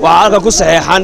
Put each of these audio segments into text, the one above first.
وعالك كوس حيحان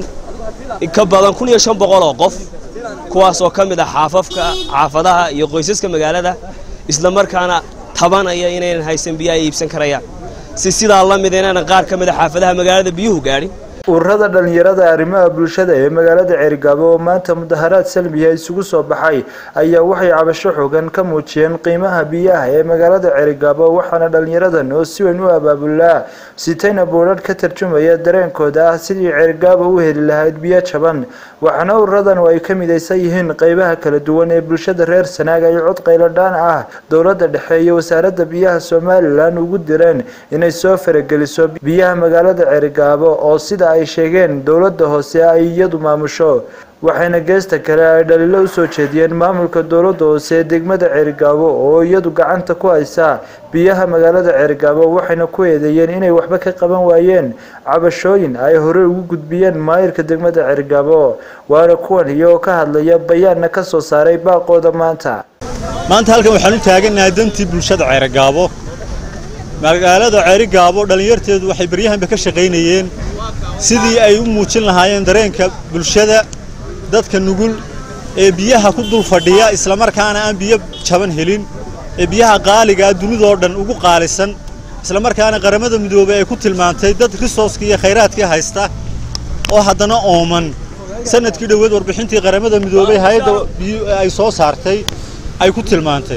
كبادن كل يشان بقول قف كواس وكمل حافظك عافظها يقيسك مجالده إسلام مركانا طبعا أيين هايسن بيا يبسن كريا سيدا الله مدينة قار كمل حافظها مجالده بيهو قاري ururada dhalinyarada arrimaha bulshada ee magaalada Ceerigaabo oo maanta mudaharaad salmiya isugu soo baxay ayaa waxay cabasho xooggan ka muujiyeen qiimaha biyaha ee magaalada Ceerigaabo waxaana dhalinyaradan oo si weyn u abaabulaa sitayna boodad ka tarjumaya dareenkooda sidii Ceerigaabo u heli lahayd biyo jaban waxaana ururadan ay ka midaysan yihiin qaybaha kala duwan ee bulshada reer Sanaag ay cod qayladaan ah dawladda dhexe iyo wasaaradda biyaha Soomaaliland ugu direen inay soo farageliso biyaha magaalada Ceerigaabo oo sida ay sheegeen dawladda hoose ay iyadu maamusho waxayna geesta kale ay dhaliilo u soo jeediyeen maamulka dawladda hoose degmada Ceerigaabo oo iyadu gacanta ku haysa biyaha magaalada Ceerigaabo waxayna ku eedeeyeen inay waxba ka qaban waayeen cabashooyin ay hore ugu gudbiyeen maayirka degmada Ceerigaabo waana kuwan iyo ka hadlaya bayaanna ka soo saaray baaqooda maanta halkan waxaan u taaganahay dantii bulshada Ceerigaabo magaalada Ceerigaabo dhalinyarteedu waxay baryahanba ka shaqeynayeen sidii ay u muujin lahaayeen dareenka bulshada dadka nugul ee biyaha ku dul fadhiya isla markaana aan biyo jaban helin ee biyaha qaaliga dunida oo dhan ugu qaalisan isla markaana qaramada midoobay ay ku tilmaantay dad resource iyo kheyraadka haysta oo haddana ooman sanadkii dhaweed warbixintii qaramada midoobay hay'adda ay soo saartay ay ku tilmaantay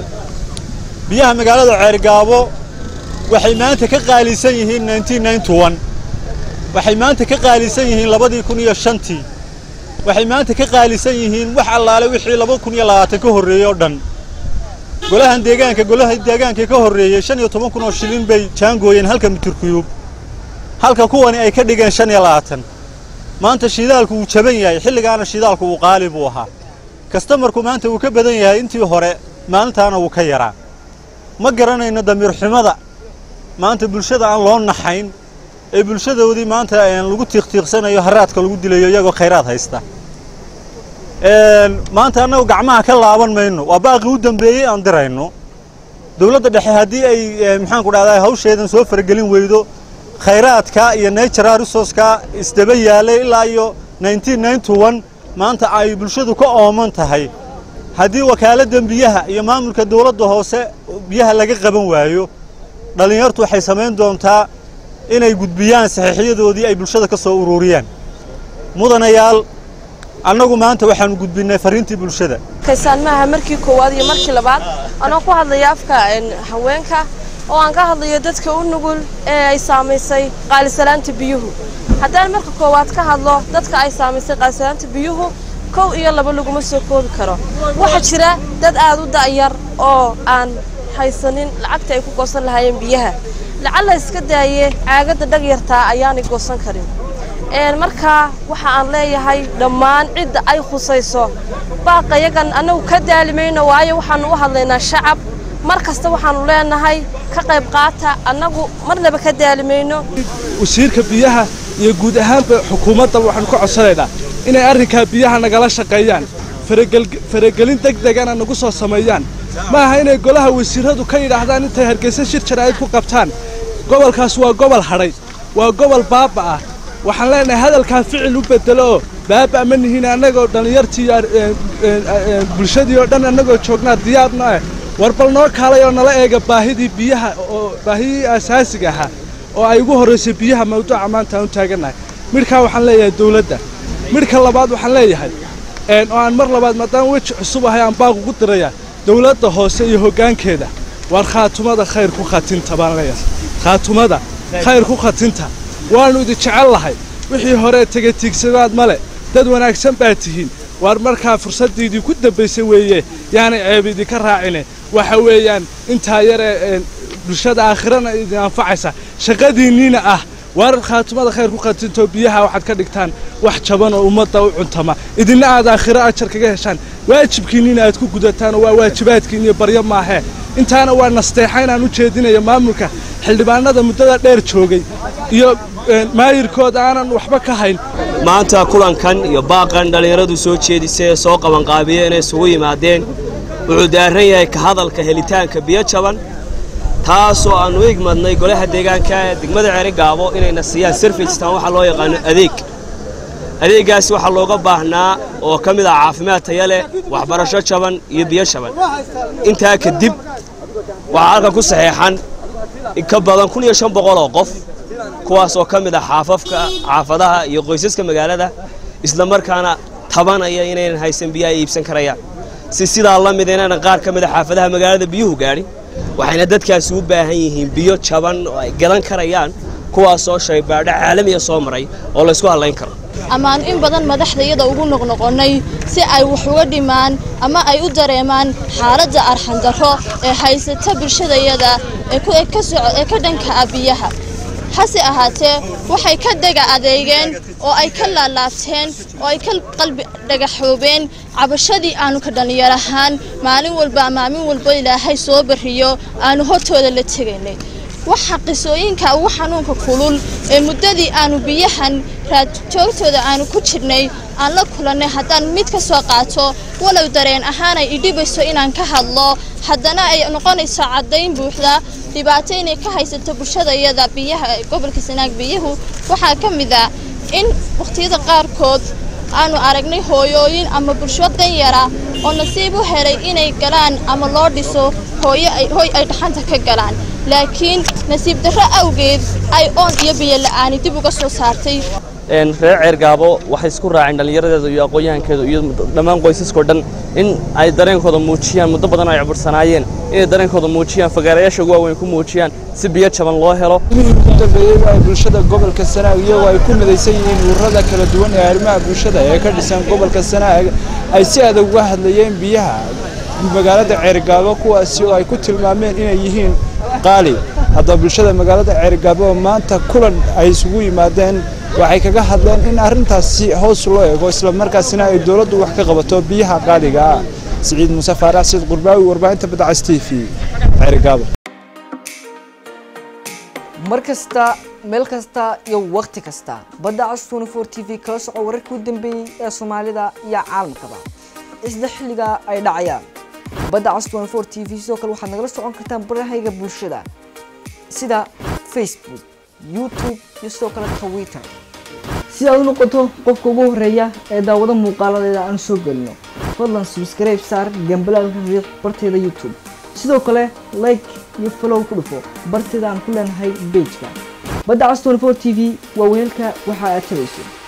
biyaha magaalada Ceerigaabo waxay maanta ka qaalisan yihiin 1991 waxay maanta ka qaalisan yihiin 2005 waxay maanta ka qaalisan yihiin wax allaale wixii 2020 ka horeeyay oo dhan golaha deegaanka ka horeeyay 15,000 oo shilin bay jaangooyeen halka mitir kuyub halka kuwani ay ka dhigeen 25 maanta shidaalku uu jaban yahay xilligaana shidaalku uu qaali buu ahaa customerku maanta uu ka badan yahay intii hore maalintaana uu ka yaraa ma garanayno damiir xumada maanta bulshada aan loo naxayn ee bulshadoodii maanta aan lagu tiiqtiiqsanayo haraadka lagu dilayo iyagoo kheyraad haysta maanta anagu gacmaha ka laaban mayno waa baaqi u dambeeyay aan dirayno dawladda dhexe hadii ay maxaan ku dhahdaa hawsheedan soo faragelin weydo kheyraadka iyo natural resource-ka isdaba yaalay ilaa iyo 1991 maanta ay bulshadu ka ooman tahay hadii wakaaladda biyaha iyo maamulka dawladda hoose biyaha laga qaban waayo dhalinyartu waxay sameyn doontaa inay gudbiyaan saxiixiyadoodii ay bulshada ka soo ururiyaan mudanayaal annagu maanta waxaan gudbinay fariintii bulshada kaysaan maaha markii koowaad iyo markii labaad anoo ku hadlaya afka haweenka oo aan ka hadlayo dadka u nugul ee ay saameysay qaalisanaanta biyuhu haddaan marka koowaad ka hadlo dadka ay saameysay qaalisanaanta biyuhu kow iyo laba laguma soo koobi karo waxa jira dad aad u da'yar oo aan haysanin lacagta ay ku goosan lahaayeen biyaha lacala iska daayay caagada dhag yartaa ayaan goosan karin marka waxa aan leeyahay dhammaan cid ay khusayso baaqayagan anagu ka daalimayno waayo waxaan u hadlaynaa shacab markasta waxaan leenahay ka qayb qaata anagu marnaba ka daalimayno wasiirka biyaha iyo guud ahaanba xukuumadda waxaan ku codsanaynaa inay arrinka biyaha nagala shaqeeyaan faragelin degdegana nagu soo sameeyaan ma aha inay golaha wasiiradu ka yiraahdaan intay Hargeysa shir jaraa'id ku qabtaan gobolkaas waa gobol haray waa gobol baaba ah waxaan leenahay hadalkan ficil u bedelo baaba ma nihiin anagoo dhalinyartii bulshadii oo dhan anagoo joognaa diyaarna ah warbal noo kaalay oo nala eega baahidii biyaha oo baahidii asaasiga ah oo ay ugu horeysay biyaha mawduuca maanta aan taaganahay midka waxaan leeyahay dawladda midka labaad waxaan leeyahay oo aan mar labaad maadaama wajh cusub ahay aan baaq ugu diraya dawladda hoose iyo hoggaankeeda war khaatumada khayr ku khatinta baan leeyahay khaatumada khayr ku khatinta waanu idin jecel lahay wixii hore tagay tiigsanaad male dad wanaagsan baa tihiin war markaa fursaddiidii ku dambaysay weeye yaani ceebidi ka raacine waxa weeyaan inta yar bulshada aakhirana idin anfacaysa shaqadiinina ah war khaatumada khayr ku khatinto biyaha waxaad ka dhigtaan wax jaban oo ummadda u cuntama idina aad aakhira ajar kaga heshaan waajibkiinina aad ku gudataan waa waajibaadkiin iyo baryo maahe intaana waa nasteexayn aan u jeedinayo maamulka xildhibaanada muddada dheer joogay iyo maayirkooda aanan waxba ka hayn maanta kulankan iyo baaqan dhalinyaradu soo jeedisay soo qaban qaabiyeen inay isugu yimaadeen wuxuu daaran yahay ka hadalka helitaanka biyo jaban taasoo aanu igmadnay golaha deegaanka degmada Ceerigaabo inay nasiyaan service tan waxa loo yaqaan adeeg adeegaasi waxaa looga baahnaa oo ka mid ah caafimaad tayo leh waxbarasho jaban iyo biyo jaban intaa kadib waxaa halkan ku saxeexan in ka badan 1500 oo qof kuwaas oo ka mid ah xaafadaha iyo qoysaska magaalada isla markaana tabanaya inaynan haysan biyo ay iibsan karayaan sidaa la mid inaan qaar ka mid ah xaafadaha magaalada biyuhu gaadhin waxayna dadkaasi u baahan yihiin biyo jaban oo ay gadan karayaan kuwaas oo shaybaadho caalamiya soo maray oo la isku halayn karo amaan in badan madaxdayada ugu noqnoqonay si ay wax uga dhimaan ama ay u dareemaan xaaladda arxan darro ee haysata bulshadayada ee ka dhanka ah biyaha hase ahaatee waxay ka daga adeegeen oo ay ka laalaabteen oo ay ka qalbi dhagaxoobeen cabashadii aanu ka dhalinyarahaan maalin walba ilaahay soo bariyo aanu hortooda la tegaynay waxa qisooyinka ugu xanuunka kulul ee muddadii aanu biyahan joogtooda aanu ku jirnay aan la kulannay haddaan mid ka soo qaato walow dareen ahaan ay idhibayso inaan ka hadlo haddana ay noqonayso caddayn buuxda dhibaato inay ka haysato bulshadayada biyaha gobolka Sanaag biyuhu waxaa ka mid ah in waqtiyada qaarkood aanu aragnay hooyooyin ama bulsho danyara oo nasiib u helay inay galaan ama loo dhiso hooy ay dhaxanta ka galaan laakiin nasiib darro awgeed ay oon iyo biyo la'aan dib uga soo saartay reer Ceergaabo waxay isku raaceen dhalinyaradeeda iyo aqoonyahankeeda iyo dhammaan qoysaskoo dhan in ay dareenkooda muujiyaan muddo badan ay cabursanaayeen inay dareenkooda muujiyaan fagaarayaasha ugu waaweyn ku muujiyaan si biyo jaban loo helo ay bulshada gobolka Sanaag iyagoo ay ku midaysan yihiin ururada kala duwan ee arrimaha bulshada ee ka dhisan gobolka Sanaag ay si adag uga hadlayeen biyaha magaalada Ceergaabo kuwaasi oo ay ku tilmaameen inay yihiin qaali hadda bulshada magaalada Ceergaabo maanta kulan ay isugu yimaadeen waxay kaga hadleen in arrintaasi hoos loo eego isla markaasina ay dawladdu wax ka qabato biyaha qaaliga ah Saciid Muuse Faarax Saciid Qurbaawi warbaahinta Badcas TV Ceergaabo markasta meel kasta iyo waqti kasta Badcas 24 TV kala soco wararkii u dambeeyay ee Soomaalida iyo caalamkaba isla xilliga ay dhacayaan Badcas 24 TV sidoo kale waxaad nagala socon kartaan barahayga bulshada sida Facebook YouTube iyo sidoo kale Twitter si aad u noqoto qofka ugu horeeya ee daawada muuqaaladeeda aan soo galno fadlan subscribe saar gambalaalka riiq barteeda YouTube sidoo kale like iyo follow ku dhufo barteeda aan ku leenahay page-ka Badcas 24 TV waa weelka waxa aad tabayso